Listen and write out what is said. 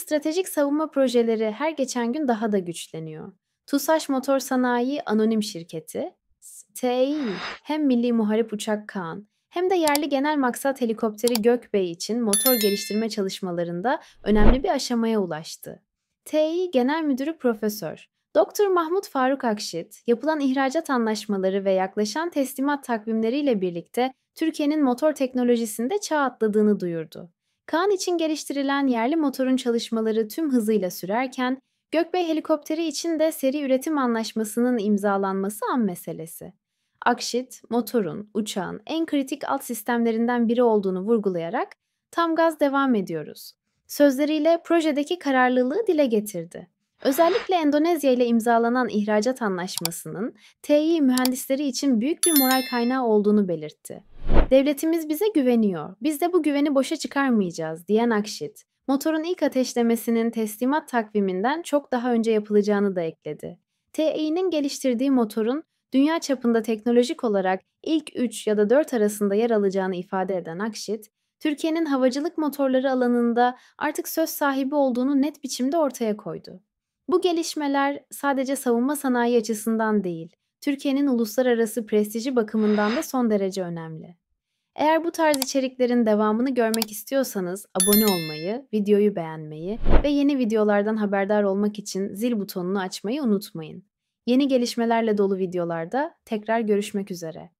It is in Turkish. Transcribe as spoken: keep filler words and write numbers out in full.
stratejik savunma projeleri her geçen gün daha da güçleniyor. TUSAŞ Motor Sanayi Anonim Şirketi, T İ, hem Milli Muharip Uçak Kaan hem de yerli genel maksat helikopteri Gökbey için motor geliştirme çalışmalarında önemli bir aşamaya ulaştı. T İ Genel Müdürü Profesör Doktor Mahmut Faruk Akşit, yapılan ihracat anlaşmaları ve yaklaşan teslimat takvimleriyle birlikte Türkiye'nin motor teknolojisinde çağ atladığını duyurdu. Kaan için geliştirilen yerli motorun çalışmaları tüm hızıyla sürerken, Gökbey helikopteri için de seri üretim anlaşmasının imzalanması an meselesi. Akşit, motorun, uçağın en kritik alt sistemlerinden biri olduğunu vurgulayarak "Tam gaz devam ediyoruz" sözleriyle projedeki kararlılığı dile getirdi. Özellikle Endonezya ile imzalanan ihracat anlaşmasının T İ mühendisleri için büyük bir moral kaynağı olduğunu belirtti. "Devletimiz bize güveniyor, biz de bu güveni boşa çıkarmayacağız" diyen Akşit, motorun ilk ateşlemesinin teslimat takviminden çok daha önce yapılacağını da ekledi. T İ'nin geliştirdiği motorun dünya çapında teknolojik olarak ilk üç ya da dört arasında yer alacağını ifade eden Akşit, Türkiye'nin havacılık motorları alanında artık söz sahibi olduğunu net biçimde ortaya koydu. Bu gelişmeler sadece savunma sanayi açısından değil, Türkiye'nin uluslararası prestiji bakımından da son derece önemli. Eğer bu tarz içeriklerin devamını görmek istiyorsanız abone olmayı, videoyu beğenmeyi ve yeni videolardan haberdar olmak için zil butonunu açmayı unutmayın. Yeni gelişmelerle dolu videolarda tekrar görüşmek üzere.